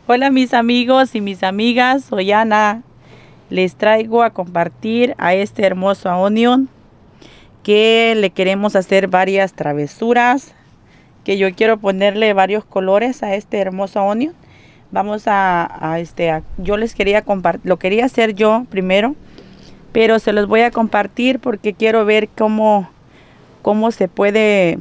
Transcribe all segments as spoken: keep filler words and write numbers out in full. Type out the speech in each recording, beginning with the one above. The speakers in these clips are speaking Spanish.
Hola mis amigos y mis amigas, soy Ana. Les traigo a compartir a este hermoso onion que le queremos hacer varias travesuras, que yo quiero ponerle varios colores a este hermoso onion. Vamos a, a este, a, yo les quería compartir, lo quería hacer yo primero, pero se los voy a compartir porque quiero ver cómo, cómo se puede,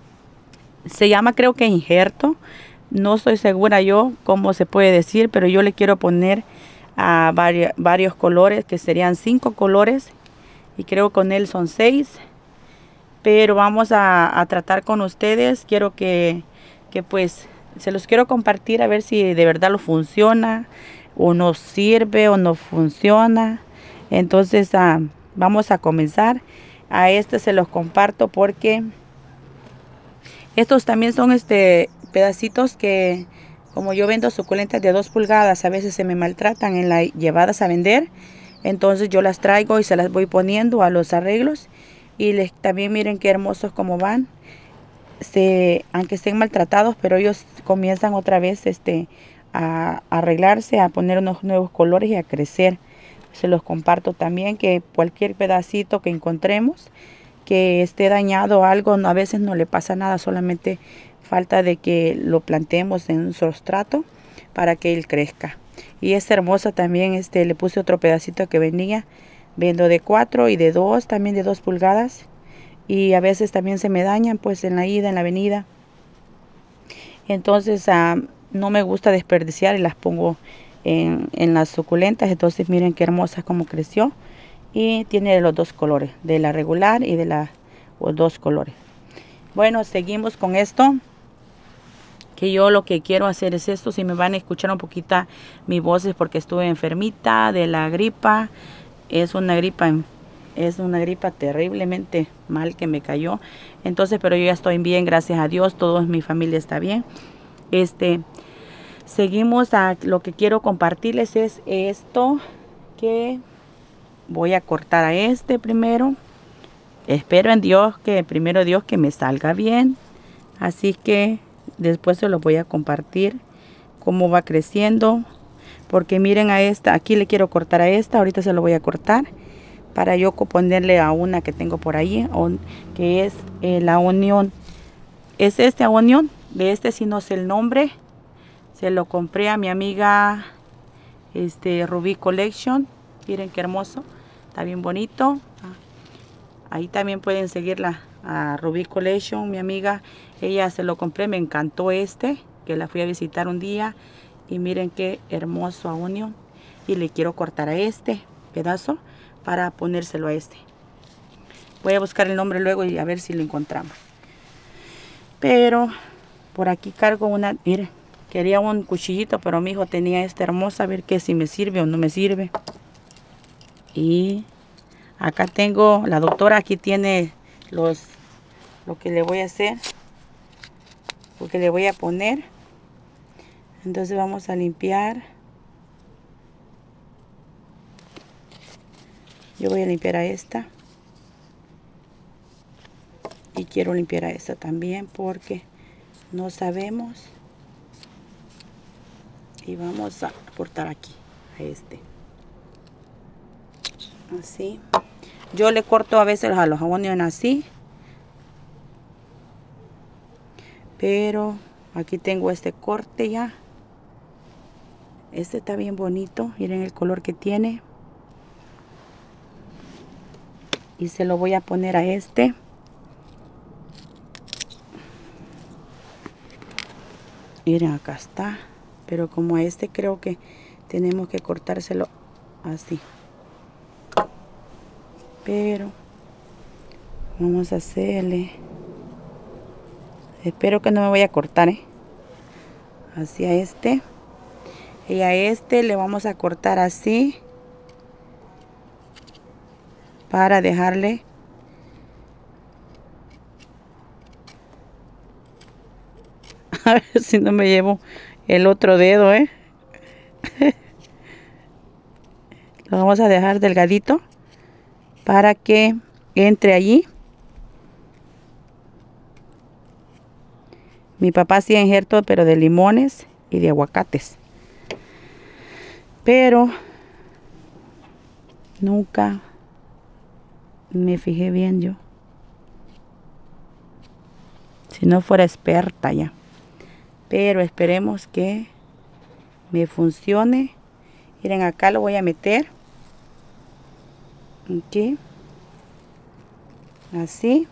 se llama creo que injerto. No estoy segura yo cómo se puede decir, pero yo le quiero poner a varios, varios colores, que serían cinco colores, y creo con él son seis. Pero vamos a, a tratar con ustedes. Quiero que, que pues se los quiero compartir a ver si de verdad lo funciona o no sirve o no funciona. Entonces ah, vamos a comenzar. A este se los comparto porque estos también son este pedacitos que, como yo vendo suculentas de dos pulgadas, a veces se me maltratan en las llevadas a vender. Entonces yo las traigo y se las voy poniendo a los arreglos. Y les, también miren qué hermosos como van. Se, aunque estén maltratados, pero ellos comienzan otra vez este, a, a arreglarse, a poner unos nuevos colores y a crecer. Se los comparto también, que cualquier pedacito que encontremos que esté dañado o algo, a veces no le pasa nada, solamente falta de que lo plantemos en un sustrato para que él crezca. Y es hermosa también, este le puse otro pedacito que venía, vendo de cuatro y de dos, también de dos pulgadas, y a veces también se me dañan pues en la ida, en la venida. Entonces uh, no me gusta desperdiciar y las pongo en, en las suculentas. Entonces miren qué hermosa como creció, y tiene los dos colores, de la regular y de la, los dos colores. Bueno, seguimos con esto, que yo lo que quiero hacer es esto. Si me van a escuchar un poquito mi voz es porque estuve enfermita de la gripa. Es una gripa, es una gripa terriblemente mal que me cayó. Entonces, pero yo ya estoy bien, gracias a Dios, toda mi familia está bien. Este, seguimos a lo que quiero compartirles es esto, que voy a cortar a este primero. Espero en Dios que primero Dios que me salga bien. Así que después se lo voy a compartir cómo va creciendo. Porque miren a esta, aquí le quiero cortar a esta, ahorita se lo voy a cortar para yo ponerle a una que tengo por ahí, que es eh, la onión. Es este onión, de este sí no sé el nombre. Se lo compré a mi amiga este Ruby Collection. Miren qué hermoso, está bien bonito. Ahí también pueden seguirla a Ruby Collection, mi amiga. Ella se lo compré, me encantó este, que la fui a visitar un día. Y miren qué hermoso onion. Y le quiero cortar a este pedazo para ponérselo a este. Voy a buscar el nombre luego y a ver si lo encontramos. Pero por aquí cargo una, miren, quería un cuchillito, pero mi hijo tenía esta hermosa, a ver qué si me sirve o no me sirve. Y acá tengo, la doctora aquí tiene los, lo que le voy a hacer, lo que le voy a poner. Entonces vamos a limpiar. Yo voy a limpiar a esta. Y quiero limpiar a esta también porque no sabemos. Y vamos a cortar aquí a este. Así. Yo le corto a veces a los onions así. Pero aquí tengo este corte ya. Este está bien bonito. Miren el color que tiene. Y se lo voy a poner a este. Miren, acá está. Pero como a este creo que tenemos que cortárselo así. Pero vamos a hacerle. Espero que no me vaya a cortar, ¿eh? Así a este. Y a este le vamos a cortar así. Para dejarle. A ver si no me llevo el otro dedo, ¿eh? Lo vamos a dejar delgadito para que entre allí. Mi papá hacía injertos, pero de limones y de aguacates. pero nunca me fijé bien yo. Si no fuera experta ya. Pero esperemos que me funcione. Miren, acá lo voy a meter. Aquí. Así.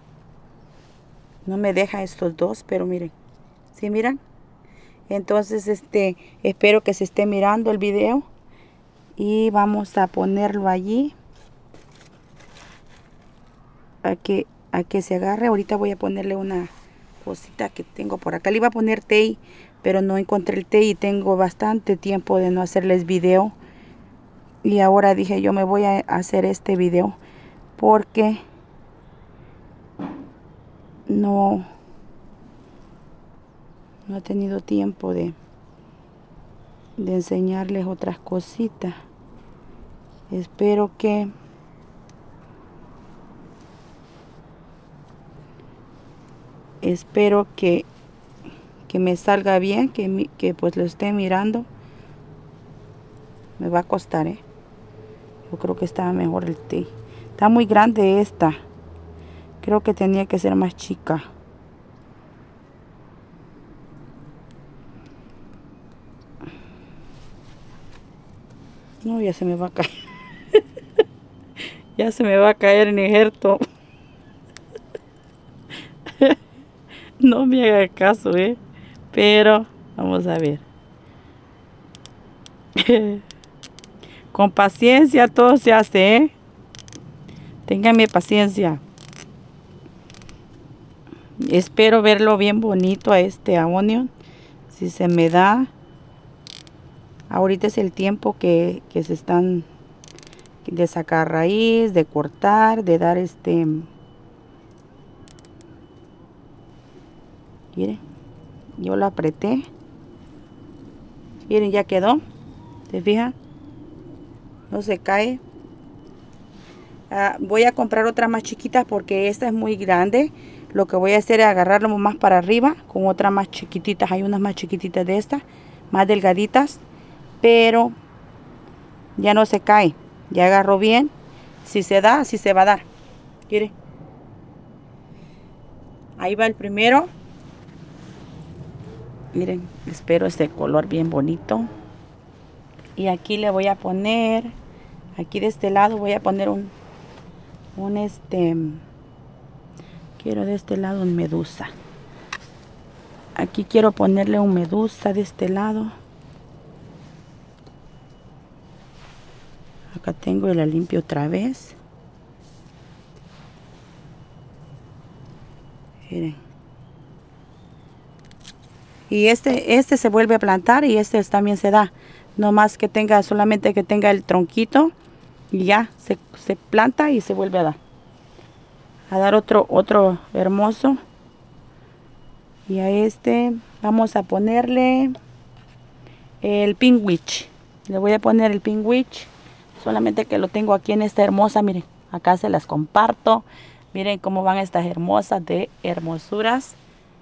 No me deja estos dos, pero miren. ¿Sí miran? Entonces, este, espero que se esté mirando el video. Y vamos a ponerlo allí. A que, a que se agarre. Ahorita voy a ponerle una cosita que tengo por acá. Le iba a poner té, pero no encontré el té y tengo bastante tiempo de no hacerles video. Y ahora dije yo me voy a hacer este video porque no, no he tenido tiempo de, de enseñarles otras cositas. Espero que espero que que me salga bien, que, que pues lo esté mirando. Me va a costar, ¿eh? Yo creo que estaba mejor el té. Está muy grande esta. Creo que tenía que ser más chica. No, ya se me va a caer. Ya se me va a caer en ejército. No me haga caso, ¿eh? Pero vamos a ver. Con paciencia todo se hace, ¿eh? Ténganme paciencia. Espero verlo bien bonito a este onion. Si se me da. Ahorita es el tiempo que, que se están de sacar raíz, de cortar, de dar este... Miren, yo lo apreté. Miren, ya quedó. ¿Se fijan? No se cae. Ah, voy a comprar otra más chiquita porque esta es muy grande. Lo que voy a hacer es agarrarlo más para arriba con otras más chiquititas. Hay unas más chiquititas de estas, más delgaditas, pero ya no se cae. Ya agarró bien. Si se da, así se va a dar. Miren. Ahí va el primero. Miren, espero este color bien bonito. Y aquí le voy a poner, aquí de este lado voy a poner un, un este, quiero de este lado un medusa. Aquí quiero ponerle un medusa de este lado. Acá tengo y la limpio otra vez. Miren. Y este, este se vuelve a plantar y este también se da. No más que tenga, solamente que tenga el tronquito y ya se, se planta y se vuelve a dar. A dar otro, otro hermoso. Y a este vamos a ponerle el pink witch. Le voy a poner el pink witch. Solamente que lo tengo aquí en esta hermosa. Miren, acá se las comparto. Miren cómo van estas hermosas de hermosuras.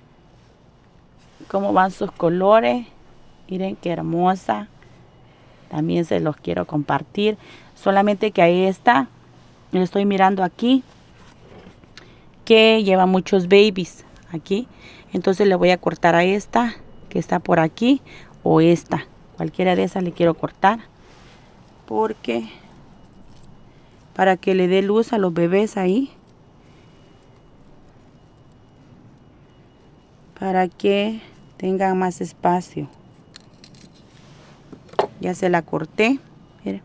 Cómo van sus colores. Miren qué hermosa. También se los quiero compartir. Solamente que ahí está. Lo estoy mirando aquí. Que lleva muchos babies. Aquí. Entonces le voy a cortar a esta. Que está por aquí. O esta. Cualquiera de esas le quiero cortar. Porque. Para que le dé luz a los bebés ahí. Para que tengan más espacio. Ya se la corté. Miren.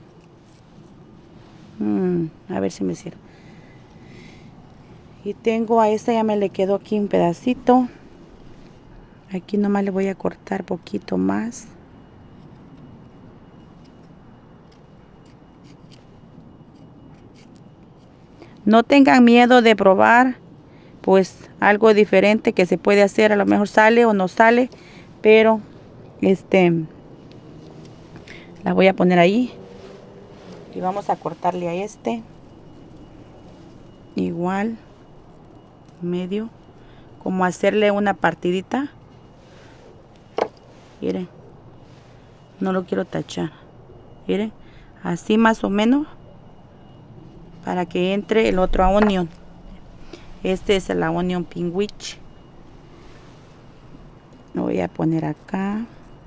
Mm, a ver si me sirve. Y tengo a esta, ya me le quedó aquí un pedacito. Aquí nomás le voy a cortar poquito más. No tengan miedo de probar, pues algo diferente que se puede hacer. A lo mejor sale o no sale, pero este la voy a poner ahí. Y vamos a cortarle a este. Igual, medio, como hacerle una partidita. Miren, No lo quiero tachar. Miren, así más o menos, para que entre el otro onion. Este es el onion pinwich. Lo voy a poner acá.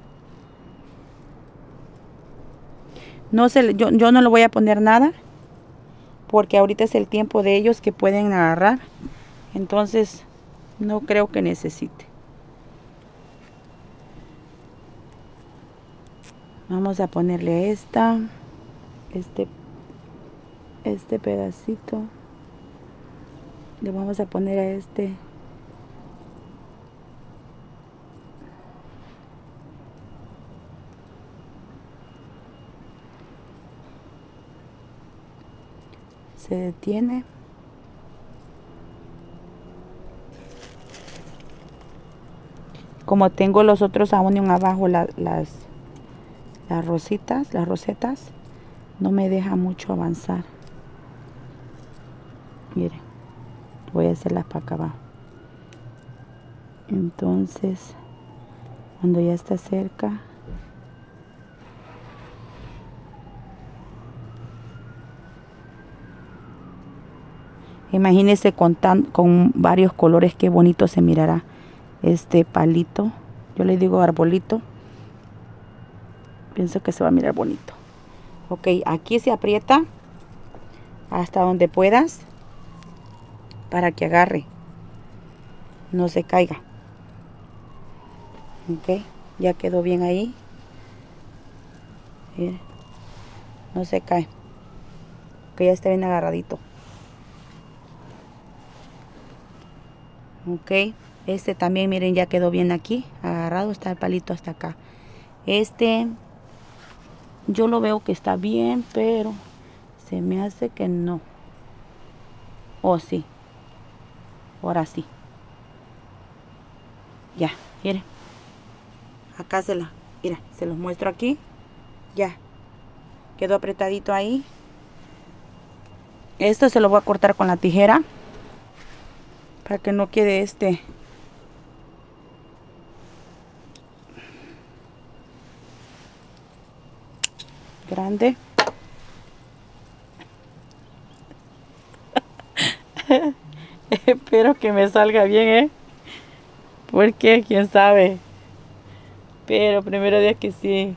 No se, yo, yo no le voy a poner nada, porque ahorita es el tiempo de ellos que pueden agarrar. Entonces no creo que necesite. Vamos a ponerle esta, este, este pedacito. Le vamos a poner a este. Se detiene. Como tengo los otros onion abajo, la, las, las rositas, las rosetas, no me deja mucho avanzar. Miren, voy a hacerlas para acá abajo. Entonces, cuando ya está cerca, imagínense con, tan, con varios colores, qué bonito se mirará este palito. Yo le digo arbolito. Pienso que se va a mirar bonito. Ok, aquí se aprieta hasta donde puedas para que agarre, no se caiga. Ok, ya quedó bien ahí. Miren, no se cae. Que ya está bien agarradito. Ok, este también, miren, ya quedó bien aquí agarrado, está el palito hasta acá. Este yo lo veo que está bien, pero se me hace que no. Oh, sí, ahora sí. Ya, miren, acá se la, mira, se los muestro aquí. Ya quedó apretadito ahí. Esto se lo voy a cortar con la tijera para que no quede este grande. Espero que me salga bien, ¿eh? Porque quién sabe. Pero primero día que sí.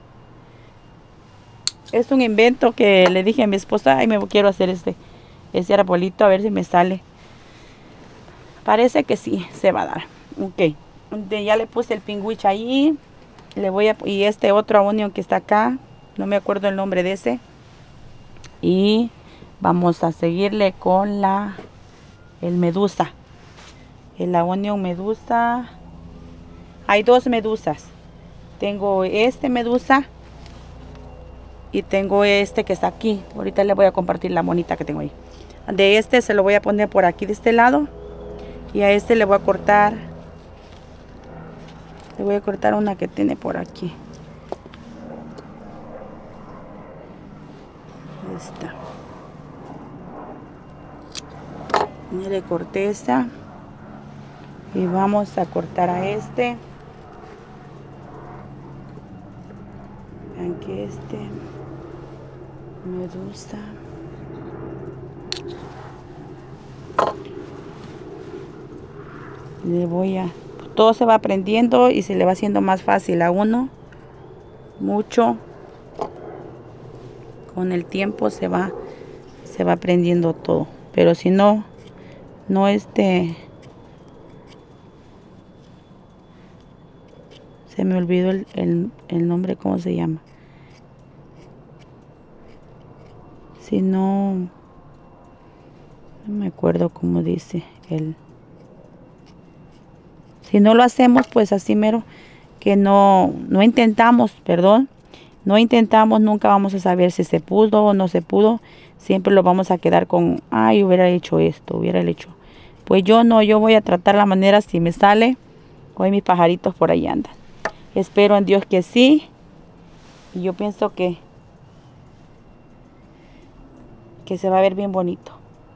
Es un invento que le dije a mi esposa, ay, me quiero hacer este, este arbolito, a ver si me sale. Parece que sí, se va a dar. Ok, de, ya le puse el pinwich ahí. Le voy a, y este otro onion que está acá, no me acuerdo el nombre de ese. Y vamos a seguirle con la, el medusa. El onion medusa. Hay dos medusas. Tengo este medusa y tengo este que está aquí. Ahorita le voy a compartir la monita que tengo ahí. De este se lo voy a poner por aquí de este lado. Y a este le voy a cortar. Le voy a cortar una que tiene por aquí. Esta. Y le corté esta. Y vamos a cortar a este. Vean que este medusa. Le voy a, todo se va aprendiendo y se le va haciendo más fácil a uno. Mucho. Con el tiempo se va, se va aprendiendo todo. Pero si no, no este, se me olvidó el, el, el nombre, cómo se llama. Si no, no me acuerdo cómo dice el. Si no lo hacemos, pues así mero, que no, no intentamos, perdón, no intentamos, nunca vamos a saber si se pudo o no se pudo. Siempre lo vamos a quedar con, ay, hubiera hecho esto, hubiera hecho. Pues yo no, yo voy a tratar la manera si me sale. Hoy mis pajaritos por ahí andan. Espero en Dios que sí. Y yo pienso que, que se va a ver bien bonito.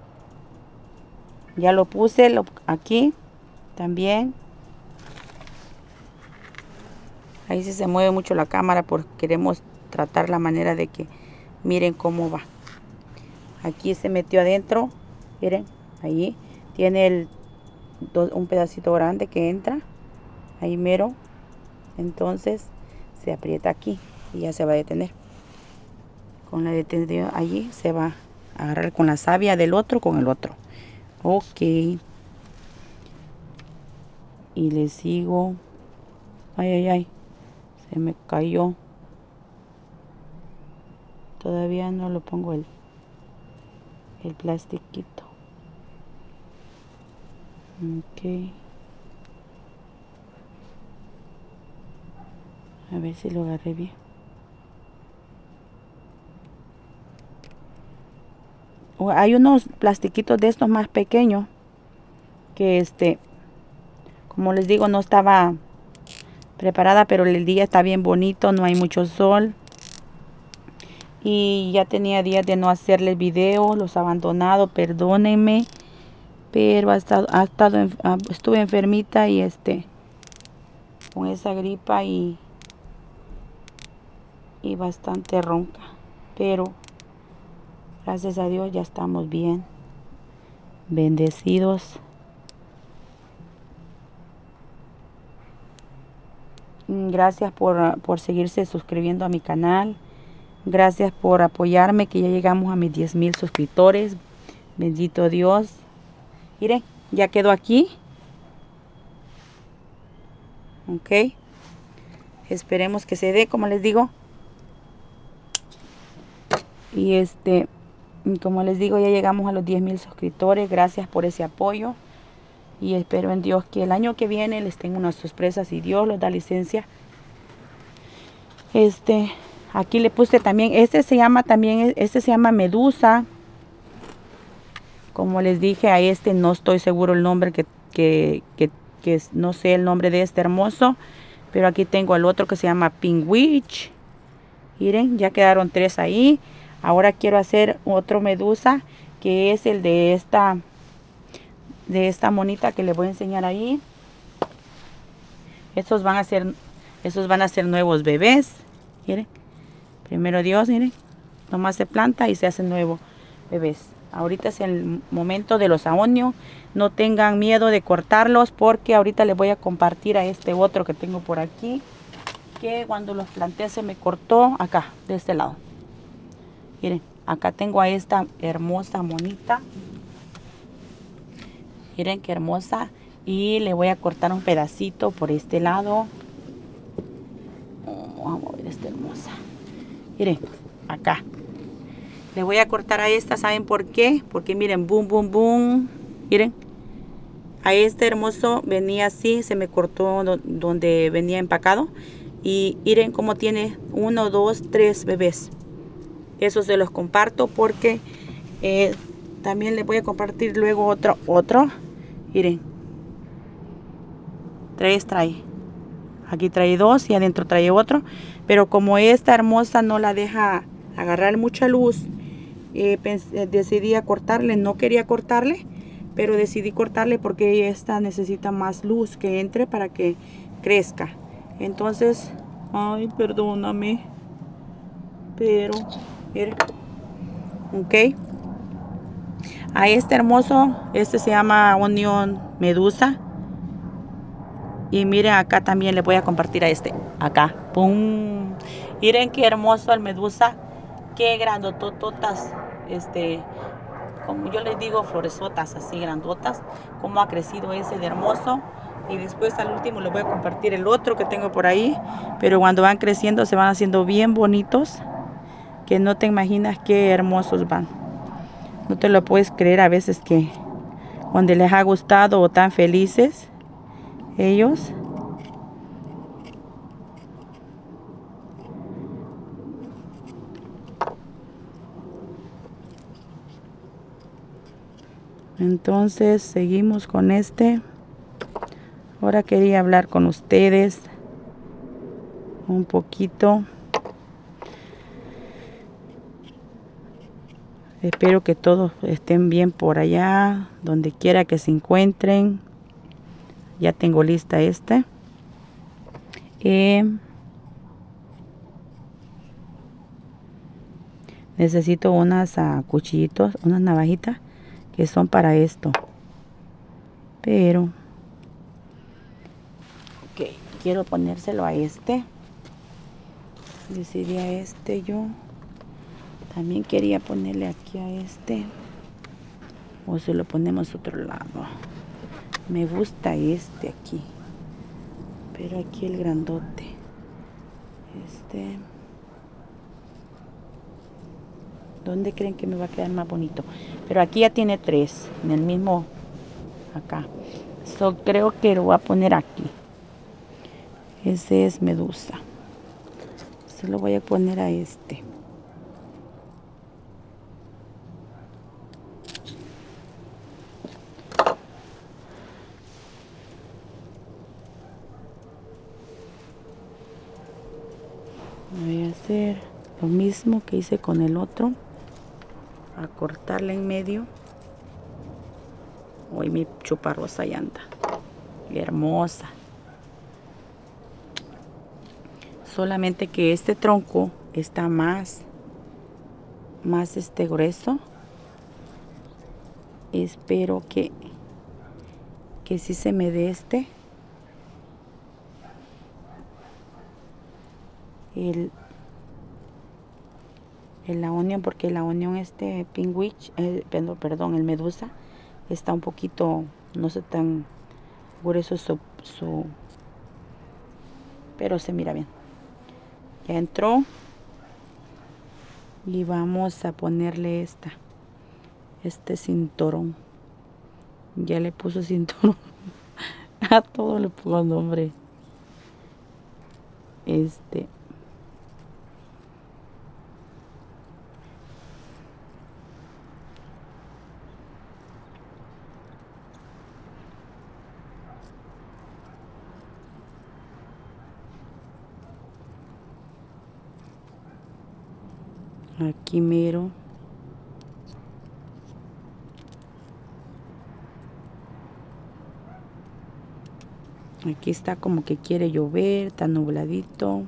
Ya lo puse lo, aquí también. Ahí sí se mueve mucho la cámara porque queremos tratar la manera de que miren cómo va. Aquí se metió adentro, miren, ahí tiene el, un pedacito grande que entra, ahí mero. Entonces se aprieta aquí y ya se va a detener. Con la detención allí se va a agarrar con la savia del otro con el otro. Ok. Y le sigo. Ay, ay, ay. Se me cayó. Todavía no lo pongo el, el plastiquito. Ok. A ver si lo agarré bien. Hay unos plastiquitos de estos más pequeños que este, como les digo, no estaba preparada, pero el día está bien bonito, no hay mucho sol. Y ya tenía días de no hacerles video, los abandonado, perdónenme. Pero ha estado, ha estado, estuve enfermita y este, con esa gripa y, y bastante ronca. Pero gracias a Dios ya estamos bien, bendecidos. Gracias por, por seguirse suscribiendo a mi canal. Gracias por apoyarme, que ya llegamos a mis diez mil suscriptores. Bendito Dios. Miren, ya quedó aquí. Ok. Esperemos que se dé, como les digo. Y este, como les digo, ya llegamos a los diez mil suscriptores. Gracias por ese apoyo. Y espero en Dios que el año que viene les tenga unas sorpresas si Dios los da licencia. Este, aquí le puse también, este se llama también, este se llama Medusa. Como les dije, a este no estoy seguro el nombre, que, que, que, que no sé el nombre de este hermoso. Pero aquí tengo el otro que se llama Pink Witch. Miren, ya quedaron tres ahí. Ahora quiero hacer otro Medusa, que es el de esta, de esta monita que les voy a enseñar ahí. Estos van a ser, estos van a ser nuevos bebés. Miren, primero Dios, miren, nomás se planta y se hacen nuevos bebés. Ahorita es el momento de los aonios. No tengan miedo de cortarlos, porque ahorita les voy a compartir a este otro que tengo por aquí, que cuando los planté se me cortó acá, de este lado. Miren, acá tengo a esta hermosa monita. Miren qué hermosa. Y le voy a cortar un pedacito por este lado. Oh, vamos a ver esta hermosa. Miren, acá. Le voy a cortar a esta, ¿saben por qué? Porque miren, boom, boom, boom. Miren, a este hermoso venía así, se me cortó donde venía empacado. Y miren cómo tiene uno, dos, tres bebés. Eso se los comparto porque eh, también les voy a compartir luego otro, otro. Miren, tres trae. Aquí trae dos y adentro trae otro. Pero como esta hermosa no la deja agarrar mucha luz, eh, pensé, decidí a cortarle. No quería cortarle, pero decidí cortarle porque esta necesita más luz que entre para que crezca. Entonces, ay, perdóname, pero miren, ok. A este hermoso, este se llama Onion Medusa. Y miren, acá también le voy a compartir a este. Acá, pum. Miren qué hermoso el Medusa. Qué grandotototas. Este, como yo les digo, floresotas así grandotas. Cómo ha crecido ese de hermoso. Y después al último les voy a compartir el otro que tengo por ahí. Pero cuando van creciendo se van haciendo bien bonitos, que no te imaginas qué hermosos van. No te lo puedes creer a veces que donde les ha gustado o tan felices ellos. Entonces seguimos con este. Ahora quería hablar con ustedes un poquito. Espero que todos estén bien por allá, donde quiera que se encuentren. Ya tengo lista esta. Eh, necesito unas uh, cuchillitos, unas navajitas que son para esto. Pero ok, quiero ponérselo a este. Decidí a este yo. También quería ponerle aquí a este. O se lo ponemos a otro lado. Me gusta este aquí. Pero aquí el grandote. Este. ¿Dónde creen que me va a quedar más bonito? Pero aquí ya tiene tres. En el mismo. Acá. So, creo que lo voy a poner aquí. Ese es Medusa. Se lo voy a poner a este. Voy a hacer lo mismo que hice con el otro. A cortarla en medio. Hoy mi chuparrosa ya anda. Hermosa. Solamente que este tronco está más, más este grueso. Espero que, que sí se me dé este. El, el la onion, porque la onion este pink witch, eh, perdón, perdón, el medusa está un poquito, no sé tan grueso su, su, pero se mira bien. Ya entró. Y vamos a ponerle esta, este cinturón. Ya le puso cinturón. A todo le pongo nombre. Este. Aquí mero. Aquí está como que quiere llover, está nubladito.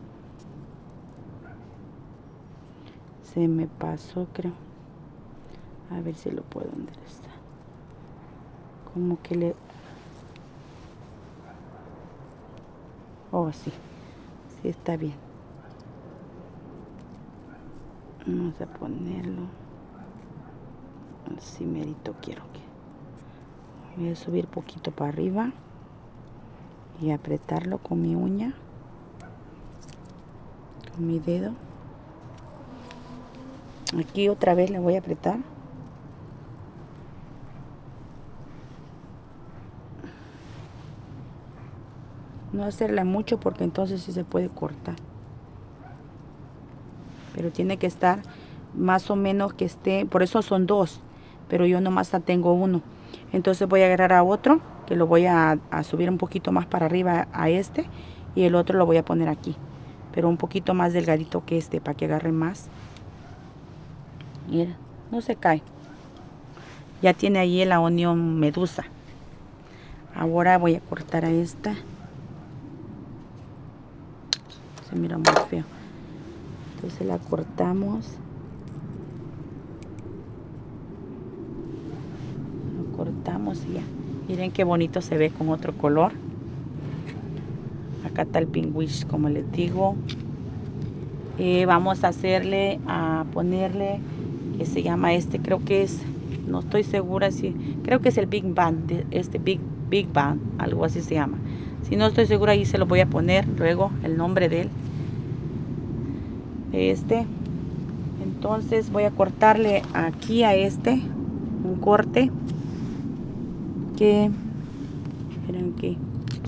Se me pasó, creo. A ver si lo puedo enderezar. Como que le... Oh, sí. Sí está bien. Vamos a ponerlo. Así merito quiero que... Voy a subir poquito para arriba. Y apretarlo con mi uña. Con mi dedo. Aquí otra vez le voy a apretar. No hacerla mucho porque entonces sí se puede cortar. Pero tiene que estar más o menos que esté, por eso son dos, pero yo nomás tengo uno. Entonces voy a agarrar a otro, que lo voy a, a subir un poquito más para arriba a este, y el otro lo voy a poner aquí, pero un poquito más delgadito que este, para que agarre más. Mira, no se cae. Ya tiene ahí la onion medusa. Ahora voy a cortar a esta. Se mira muy feo. Entonces la cortamos. Lo cortamos y ya. Miren qué bonito se ve con otro color. Acá está el pink witch, como les digo. Eh, vamos a hacerle, a ponerle, que se llama este, creo que es, no estoy segura si, creo que es el Big Bang, este Big, Big Bang, algo así se llama. Si no estoy segura, ahí se lo voy a poner luego el nombre de él. De este. Entonces voy a cortarle aquí a este un corte que miren que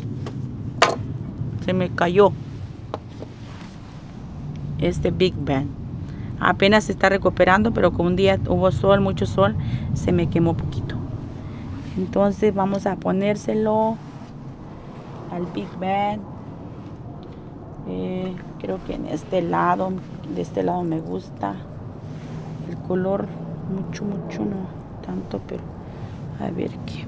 se me cayó este Big Bang. Apenas se está recuperando, pero con un día hubo sol, mucho sol, se me quemó poquito. Entonces vamos a ponérselo al Big Bang. Eh, creo que en este lado, de este lado me gusta el color, mucho, mucho, no tanto, pero a ver qué.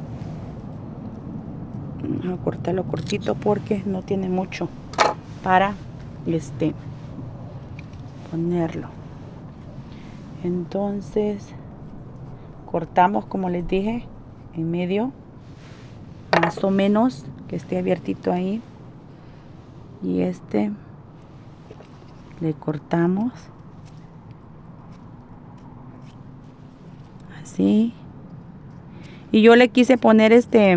Vamos a cortarlo cortito porque no tiene mucho para este ponerlo. Entonces cortamos, como les dije, en medio, más o menos, que esté abiertito ahí. Y este le cortamos así. Y yo le quise poner este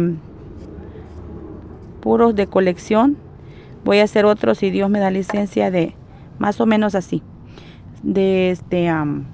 puros de colección. Voy a hacer otros si Dios me da licencia, de más o menos así, de este um,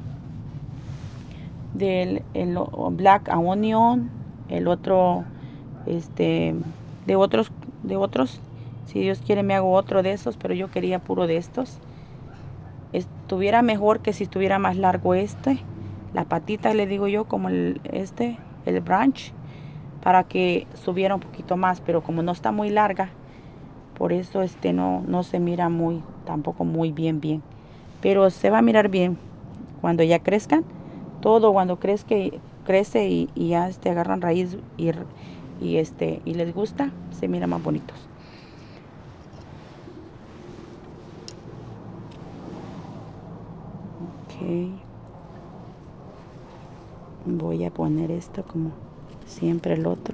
del el black onion, el otro este de otros de otros si Dios quiere me hago otro de esos, pero yo quería puro de estos. Estuviera mejor que si estuviera más largo este, la patita, le digo yo, como el este el branch, para que subiera un poquito más, pero como no está muy larga, por eso este no no se mira muy tampoco muy bien bien, pero se va a mirar bien cuando ya crezcan. Todo cuando crezca, crece y, y ya este, agarran raíz y, y, este, y les gusta, se miran más bonitos. Ok. Voy a poner esto como siempre el otro.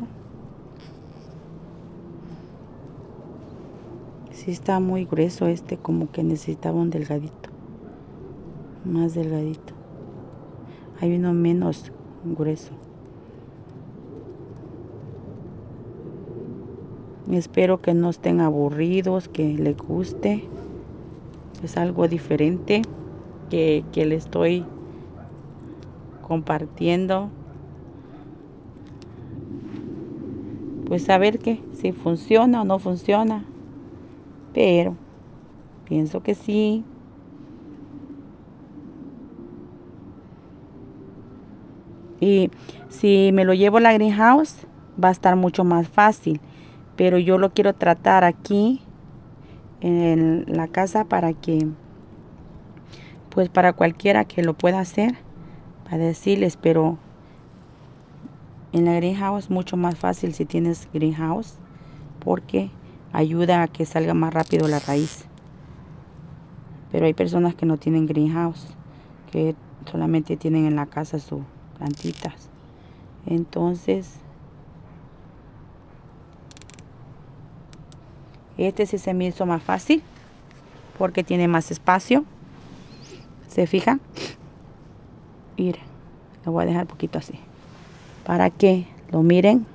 Sí está muy grueso este, como que necesitaba un delgadito. Más delgadito. Hay uno menos grueso. Espero que no estén aburridos, que les guste. Es algo diferente que, que le estoy compartiendo. Pues a ver qué, si funciona o no funciona. Pero pienso que sí. Y si me lo llevo a la greenhouse, va a estar mucho más fácil. Pero yo lo quiero tratar aquí en la casa para que, pues para cualquiera que lo pueda hacer, para decirles, pero en la greenhouse mucho más fácil si tienes greenhouse, porque ayuda a que salga más rápido la raíz. Pero hay personas que no tienen greenhouse, que solamente tienen en la casa sus plantitas. Entonces, este sí se me hizo más fácil porque tiene más espacio. ¿Se fijan? Miren, lo voy a dejar un poquito así para que lo miren.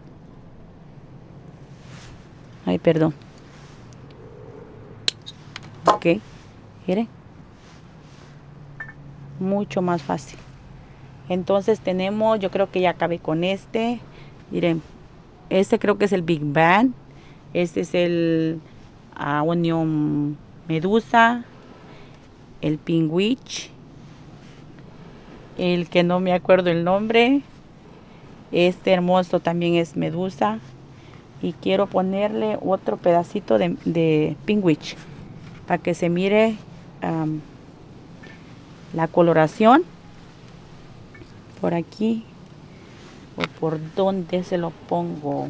Ay, perdón. Ok, miren. Mucho más fácil. Entonces tenemos, yo creo que ya acabé con este. Miren, este creo que es el Big Bang. Este es el uh, Onion Medusa. El Pingwitch. El que no me acuerdo el nombre. Este hermoso también es Medusa. Y quiero ponerle otro pedacito de, de Pingwitch para que se mire um, la coloración. Por aquí. O por dónde se lo pongo.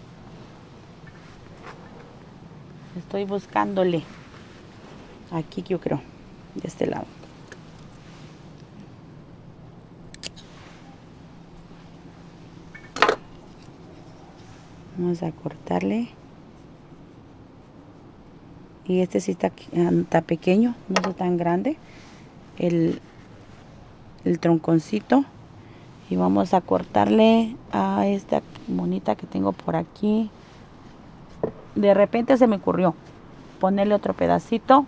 Estoy buscándole. Aquí yo creo. De este lado. Vamos a cortarle. Y este sí está, está pequeño, no está tan grande. El, el tronconcito. Y vamos a cortarle a esta monita que tengo por aquí. De repente se me ocurrió ponerle otro pedacito.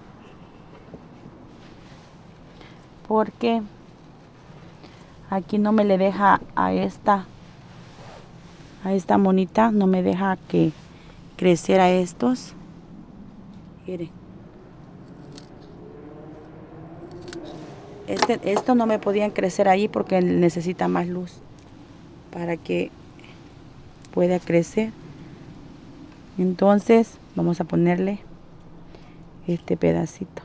Porque aquí no me le deja a esta a esta monita, no me deja que creciera estos. Miren. Este, esto no me podían crecer ahí porque necesita más luz para que pueda crecer. Entonces vamos a ponerle este pedacito.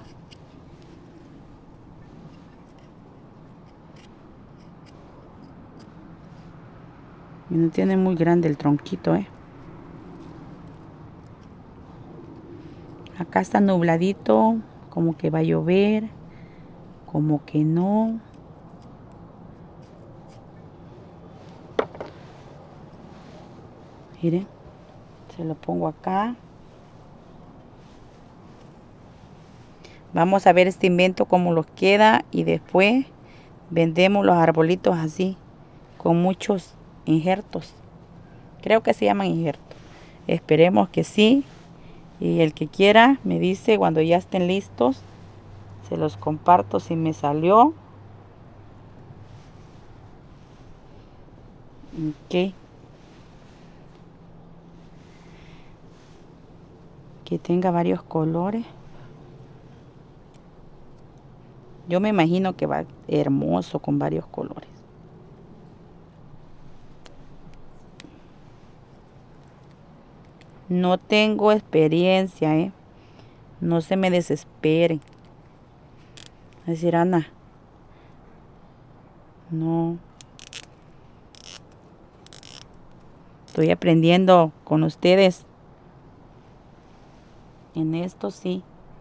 Y no tiene muy grande el tronquito, ¿eh? Acá está nubladito, como que va a llover, como que no. Miren, se lo pongo acá. Vamos a ver este invento cómo los queda y después vendemos los arbolitos así, con muchos injertos. Creo que se llaman injertos. Esperemos que sí. Y el que quiera me dice cuando ya estén listos. Se los comparto si me salió. Ok. Que tenga varios colores. Yo me imagino que va hermoso con varios colores. No tengo experiencia, ¿eh? No se me desesperen. Es decir, Ana. No. Estoy aprendiendo con ustedes. En esto sí.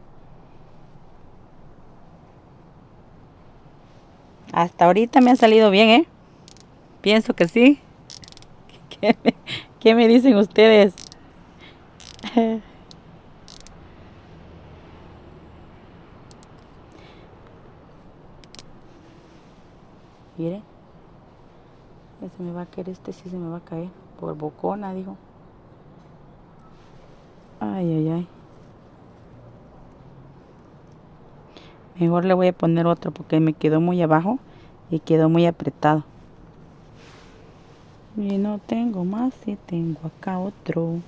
Hasta ahorita me ha salido bien, ¿eh? Pienso que sí. ¿Qué me, qué me dicen ustedes? Mire. Se me va a caer este, sí se me va a caer. Por bocona, digo. Ay, ay, ay. Mejor le voy a poner otro porque me quedó muy abajo y quedó muy apretado. Y no tengo más, sí tengo acá otro.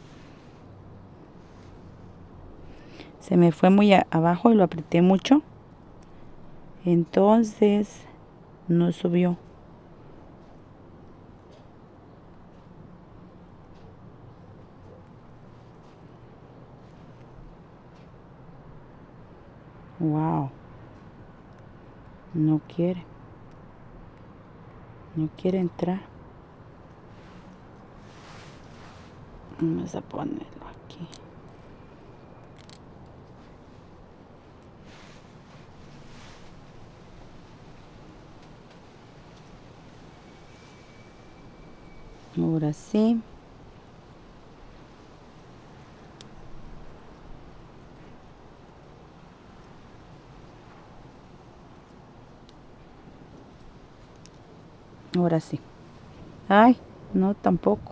Se me fue muy abajo y lo apreté mucho. Entonces no subió. Wow. No quiere. No quiere entrar. Vamos a ponerlo aquí. Ahora sí. Ahora sí. Ay, no tampoco.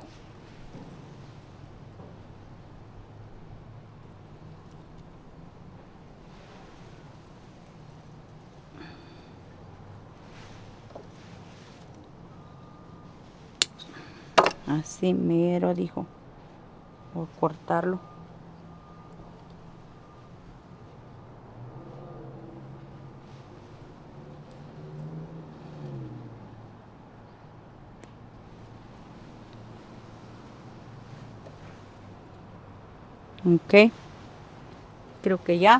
Así mero, dijo. Voy a cortarlo. Ok. Creo que ya.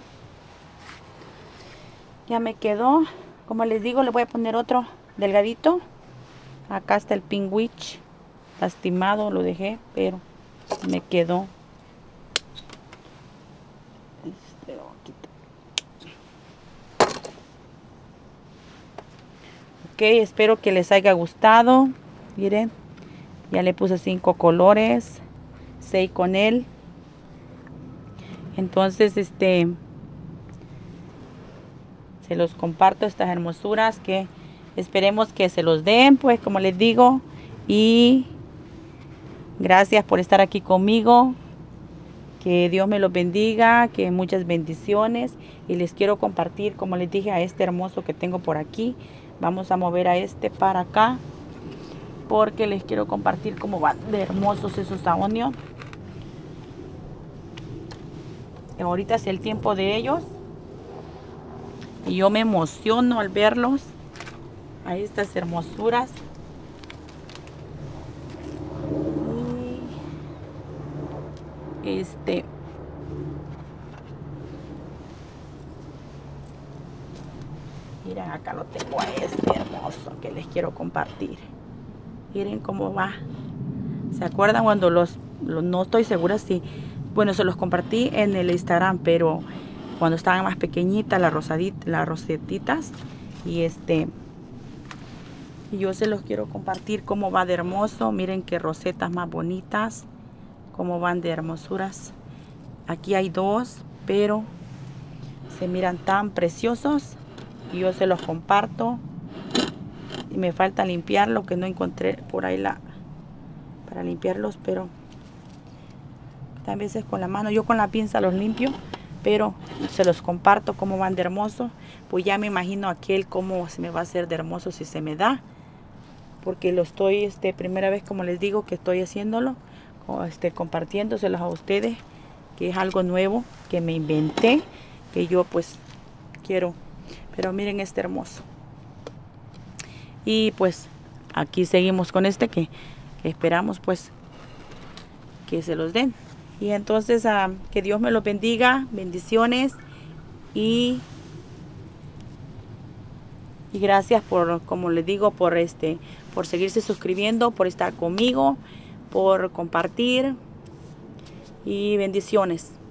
Ya me quedó. Como les digo, le voy a poner otro delgadito. Acá está el pingüich. Lastimado lo dejé, pero me quedó. Este lo voy a quitar. Ok, espero que les haya gustado. Miren, ya le puse cinco colores. Seis con él. Entonces, este, se los comparto estas hermosuras que esperemos que se los den, pues como les digo. Y gracias por estar aquí conmigo. Que Dios me los bendiga, que muchas bendiciones. Y les quiero compartir, como les dije, a este hermoso que tengo por aquí. Vamos a mover a este para acá, porque les quiero compartir cómo van de hermosos esos aonios. Ahorita es el tiempo de ellos. Y yo me emociono al verlos. A estas hermosuras. Y este. Miren, acá lo tengo a este hermoso que les quiero compartir. Miren cómo va. ¿Se acuerdan cuando los, los no estoy segura si... Bueno, se los compartí en el Instagram, pero cuando estaban más pequeñitas, las rosaditas, las rosetitas. Y este... yo se los quiero compartir cómo va de hermoso. Miren qué rosetas más bonitas. cómo van de hermosuras. Aquí hay dos, pero se miran tan preciosos y yo se los comparto. Y me falta limpiarlo, que no encontré por ahí la para limpiarlos, pero a veces con la mano, yo con la pinza los limpio, pero se los comparto cómo van de hermoso. Pues ya me imagino aquel cómo se me va a hacer de hermoso si se me da, porque lo estoy, este, primera vez, como les digo, que estoy haciéndolo, este, compartiéndoselos a ustedes, que es algo nuevo que me inventé, que yo pues quiero. Pero miren este hermoso. Y pues aquí seguimos con este que, que esperamos pues que se los den. Y entonces uh, que Dios me los bendiga, bendiciones, y, y gracias por, como les digo, por este, por seguirse suscribiendo, por estar conmigo, por compartir, y bendiciones.